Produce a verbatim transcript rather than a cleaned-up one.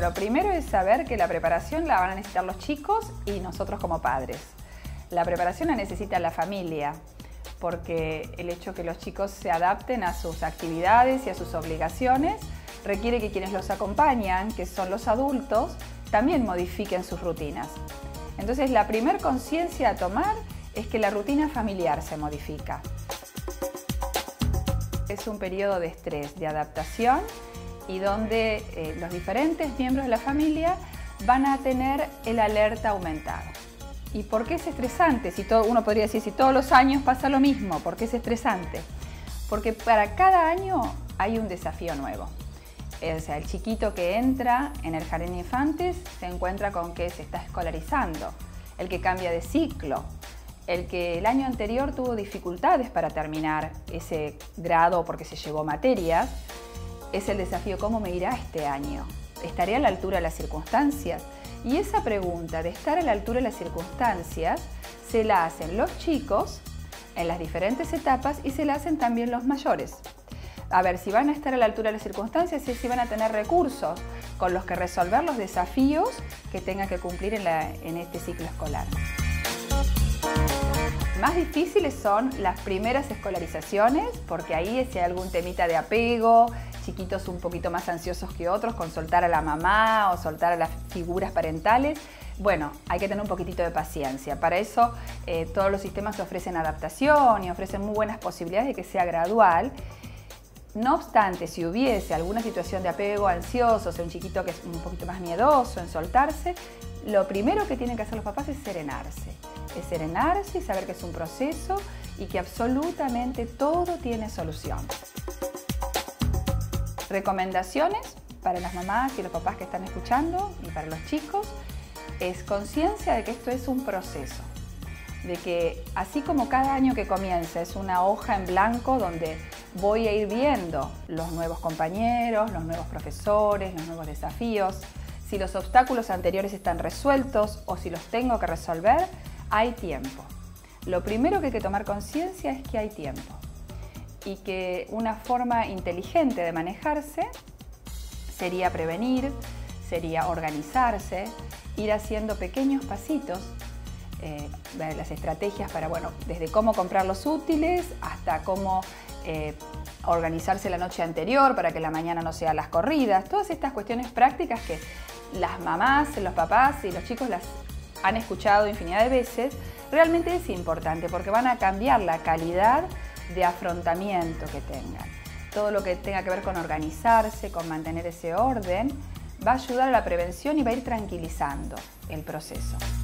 lo primero es saber que la preparación la van a necesitar los chicos y nosotros como padres. La preparación la necesita la familia, porque el hecho que los chicos se adapten a sus actividades y a sus obligaciones requiere que quienes los acompañan, que son los adultos, también modifiquen sus rutinas. Entonces, la primer conciencia a tomar es que la rutina familiar se modifica. Es un periodo de estrés, de adaptación, y donde eh, los diferentes miembros de la familia van a tener el alerta aumentado. ¿Y por qué es estresante? Si todo, uno podría decir, si todos los años pasa lo mismo, ¿por qué es estresante? Porque para cada año hay un desafío nuevo. O sea, el chiquito que entra en el jardín de infantes se encuentra con que se está escolarizando, el que cambia de ciclo, el que el año anterior tuvo dificultades para terminar ese grado porque se llevó materias. Es el desafío, ¿cómo me irá este año? ¿Estaré a la altura de las circunstancias? Y esa pregunta de estar a la altura de las circunstancias se la hacen los chicos en las diferentes etapas y se la hacen también los mayores. A ver si van a estar a la altura de las circunstancias y si van a tener recursos con los que resolver los desafíos que tengan que cumplir en, la, en este ciclo escolar. Más difíciles son las primeras escolarizaciones, porque ahí si hay algún temita de apego, chiquitos un poquito más ansiosos que otros con soltar a la mamá o soltar a las figuras parentales, bueno, hay que tener un poquitito de paciencia. Para eso eh, todos los sistemas ofrecen adaptación y ofrecen muy buenas posibilidades de que sea gradual. No obstante, si hubiese alguna situación de apego ansioso, o sea, un chiquito que es un poquito más miedoso en soltarse, lo primero que tienen que hacer los papás es serenarse. Es serenarse y saber que es un proceso y que absolutamente todo tiene solución. Recomendaciones para las mamás y los papás que están escuchando y para los chicos es conciencia de que esto es un proceso, de que así como cada año que comienza es una hoja en blanco donde voy a ir viendo los nuevos compañeros, los nuevos profesores, los nuevos desafíos, si los obstáculos anteriores están resueltos o si los tengo que resolver, hay tiempo. Lo primero que hay que tomar conciencia es que hay tiempo y que una forma inteligente de manejarse sería prevenir, sería organizarse, ir haciendo pequeños pasitos, eh, las estrategias para, bueno, desde cómo comprar los útiles hasta cómo eh, organizarse la noche anterior para que la mañana no sean las corridas, todas estas cuestiones prácticas que las mamás, los papás y los chicos las han escuchado infinidad de veces, realmente es importante porque van a cambiar la calidad de afrontamiento que tengan. Todo lo que tenga que ver con organizarse, con mantener ese orden, va a ayudar a la prevención y va a ir tranquilizando el proceso.